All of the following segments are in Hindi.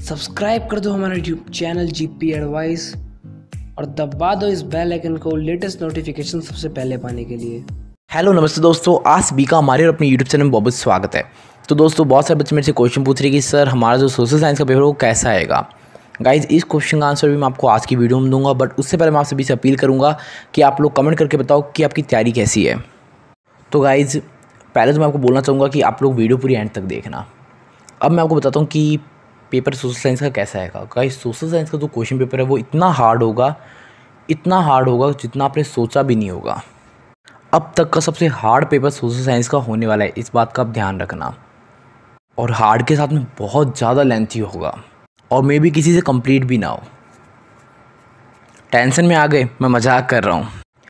सब्सक्राइब कर दो हमारा यूट्यूब चैनल जीपी एडवाइस और दबा दो इस बेल आइकन को लेटेस्ट नोटिफिकेशन सबसे पहले पाने के लिए। हेलो नमस्ते दोस्तों, आज सभी का हमारे और अपने यूट्यूब चैनल में बहुत स्वागत है। तो दोस्तों बहुत सारे बच्चे मेरे से क्वेश्चन पूछ रहे हैं कि सर हमारा जो सोशल साइंस का पेपर है वो कैसा आएगा। गाइज इस क्वेश्चन का आंसर भी मैं आपको आज की वीडियो में दूंगा, बट उससे पहले मैं आप सभी से अपील करूँगा कि आप लोग कमेंट करके बताओ कि आपकी तैयारी कैसी है। तो गाइज पहले तो मैं आपको बोलना चाहूँगा कि आप लोग वीडियो पूरी एंड तक देखना। अब मैं आपको बताता हूँ कि पेपर सोशल साइंस का कैसा आएगा। गाइज सोशल साइंस का जो क्वेश्चन पेपर है वो इतना हार्ड होगा जितना आपने सोचा भी नहीं होगा। अब तक का सबसे हार्ड पेपर सोशल साइंस का होने वाला है, इस बात का आप ध्यान रखना। और हार्ड के साथ में बहुत ज़्यादा लेंथी होगा और मे भी किसी से कंप्लीट भी ना हो। टेंशन में आ गए, मैं मजाक कर रहा हूँ।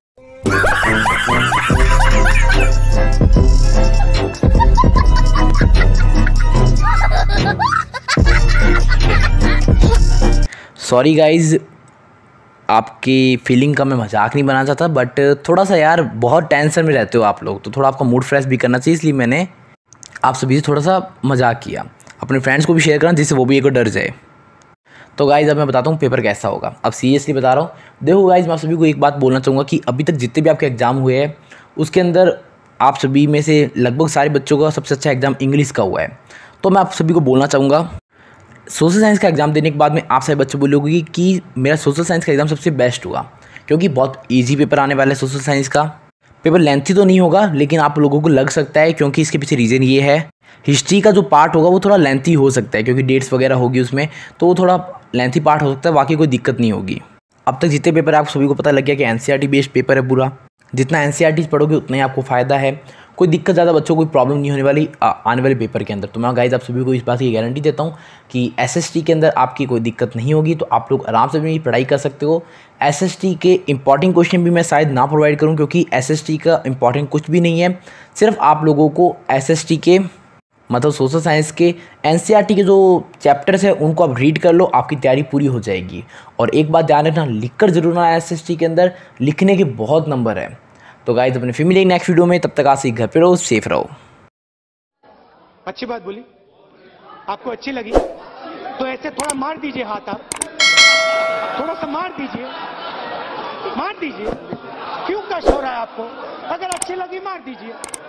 सॉरी गाइज, आपकी फीलिंग का मैं मजाक नहीं बनाना चाहता, बट थोड़ा सा यार बहुत टेंशन में रहते हो आप लोग, तो थोड़ा आपका मूड फ्रेश भी करना चाहिए, इसलिए मैंने आप सभी से थोड़ा सा मजाक किया। अपने फ्रेंड्स को भी शेयर करना जिससे वो भी एक डर जाए। तो गाइज अब मैं बताता हूँ पेपर कैसा होगा। अब सीरियसली बता रहा हूँ, देखो गाइज मैं आप सभी को एक बात बोलना चाहूँगा कि अभी तक जितने भी आपके एग्जाम हुए हैं उसके अंदर आप सभी में से लगभग सारे बच्चों का सबसे अच्छा एग्जाम इंग्लिश का हुआ है। तो मैं आप सभी को बोलना चाहूँगा, सोशल साइंस का एग्ज़ाम देने के बाद में आप सभी बच्चे बोलोगे कि मेरा सोशल साइंस का एग्ज़ाम सबसे बेस्ट हुआ, क्योंकि बहुत इजी पेपर आने वाला है। सोशल साइंस का पेपर लेंथी तो नहीं होगा, लेकिन आप लोगों को लग सकता है, क्योंकि इसके पीछे रीज़न ये है, हिस्ट्री का जो पार्ट होगा वो थोड़ा लेंथी हो सकता है, क्योंकि डेट्स वगैरह होगी उसमें, तो वो थोड़ा लेंथी पार्ट हो सकता है। बाकी कोई दिक्कत नहीं होगी। अब तक जितने पेपर आप सभी को पता लग गया कि एनसीईआरटी बेस्ड पेपर है पूरा। जितना एनसीईआरटी पढ़ोगे उतना ही आपको फ़ायदा है। कोई दिक्कत ज़्यादा बच्चों को कोई प्रॉब्लम नहीं होने वाली आने वाले पेपर के अंदर। तो मैं गाइज आप सभी को इस बात की गारंटी देता हूँ कि एसएसटी के अंदर आपकी कोई दिक्कत नहीं होगी। तो आप लोग आराम से भी पढ़ाई कर सकते हो। एसएसटी के इंपॉर्टेंट क्वेश्चन भी मैं शायद ना प्रोवाइड करूँ, क्योंकि एसएसटी का इंपॉर्टेंट कुछ भी नहीं है। सिर्फ आप लोगों को एसएसटी के मतलब सोशल साइंस के एनसीईआरटी के जो चैप्टर्स है उनको आप रीड कर लो, आपकी तैयारी पूरी हो जाएगी। और एक बात ध्यान रखना, लिख कर जरूर ना एसएसटी के अंदर, लिखने के बहुत नंबर है। तो गाइस अपने फिर मिलेंगे नेक्स्ट वीडियो में, तब तक आप घर पे रहो, सेफ रहो। अच्छी बात बोली, आपको अच्छी लगी तो ऐसे थोड़ा मार दीजिए हाथ, आप थोड़ा सा मार दीजिए। क्यों कष्ट हो रहा है आपको? अगर अच्छी लगी मार दीजिए।